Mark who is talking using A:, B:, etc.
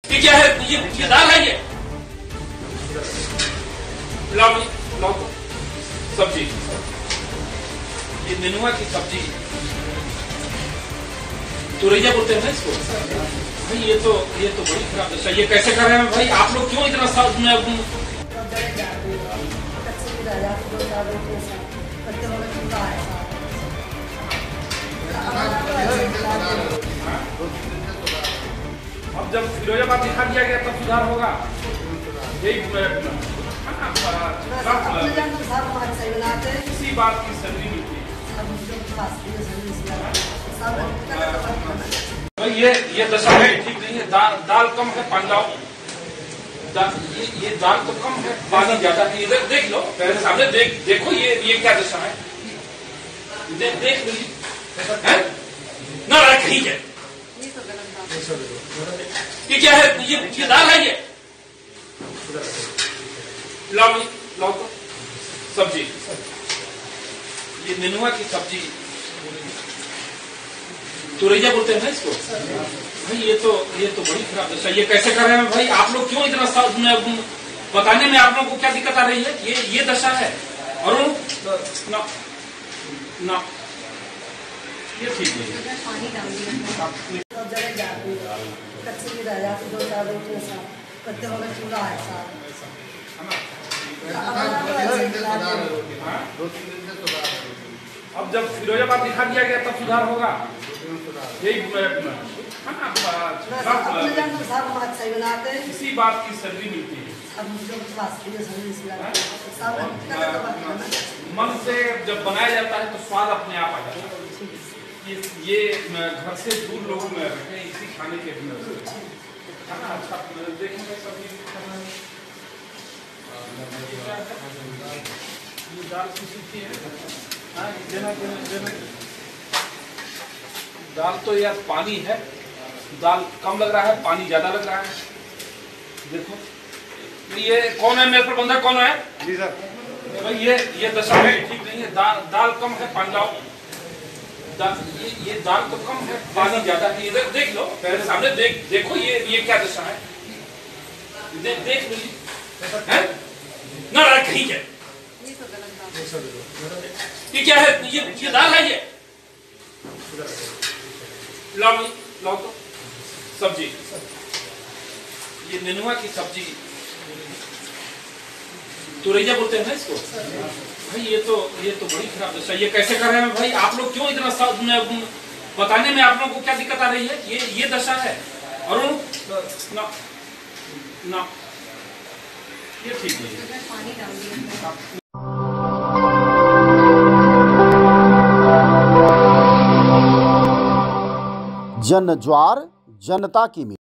A: ये क्या है? ये दाल है। ये लाओ लाओ तो सब्जी, ये नेनुआ की सब्जी, तुरैया बोलते हैं ना इसको भाई। ये तो बड़ी खराब दशा। ये कैसे कर रहे हैं भाई आप लोग? क्यों इतना साउथ में अब जब फिरोजाबाद दिखा दिया गया तब सुधार होगा। यही किसी बात की सैलरी मिलती है भाई। ये दशा है, ठीक नहीं है। दाल कम है, पानी लाओ। ये दाल तो कम है, पानी ज्यादा है। इधर देख लो, मेरे सामने देखो ये क्या दशा है। देख लीजिए ना, कहीं है। ये क्या है? ये दाल है। ये लाओ तो सब्जी, ये नेनुआ की सब्जी, तुरैया बोलते हैं ना इसको भाई। ये तो बड़ी खराब दशा। ये कैसे कर रहे हैं भाई आप लोग? क्यों इतना साउथ में बताने में आप लोगों को क्या दिक्कत आ रही है? ये दशा है। और ना ये ठीक नहीं है। अब जब फिरोजाबाद दिखा दिया गया तब सुधार होगा। यही किसी बात की सैलरी मिलती है मन से। जब बनाया जाता है तो स्वाद अपने आप आ जाता है। ये घर से दूर लोग रखे इसी खाने के खाना अच्छा देखेंगे। सब्जी दाल की सूखी है। दाल तो यार पानी है। दाल कम लग रहा है, पानी ज्यादा लग रहा है। देखो ये कौन है? मेरे प्रबंधक कौन है? जी सर। भाई ये दशा है, ठीक नहीं है। दाल कम है, पानी लाओ। ये दाल तो कम है, पानी ज्यादा है। इधर देख लो, मेरे सामने देखो ये क्या दशा है। देख लीजिए ना, कहीं है। ये क्या है? ये दाल है। ये लाओ तो सब्जी, ये नेनुआ की सब्जी, तुरैया बोलते हैं ना इसको भाई। ये तो बड़ी खराब दशा। ये कैसे कर रहे हैं भाई आप लोग? क्यों इतना साउथ में बताने में आप लोगों को क्या दिक्कत आ रही है? ये दशा है। और ना ये ठीक नहीं है।
B: जन ज्वार जनता की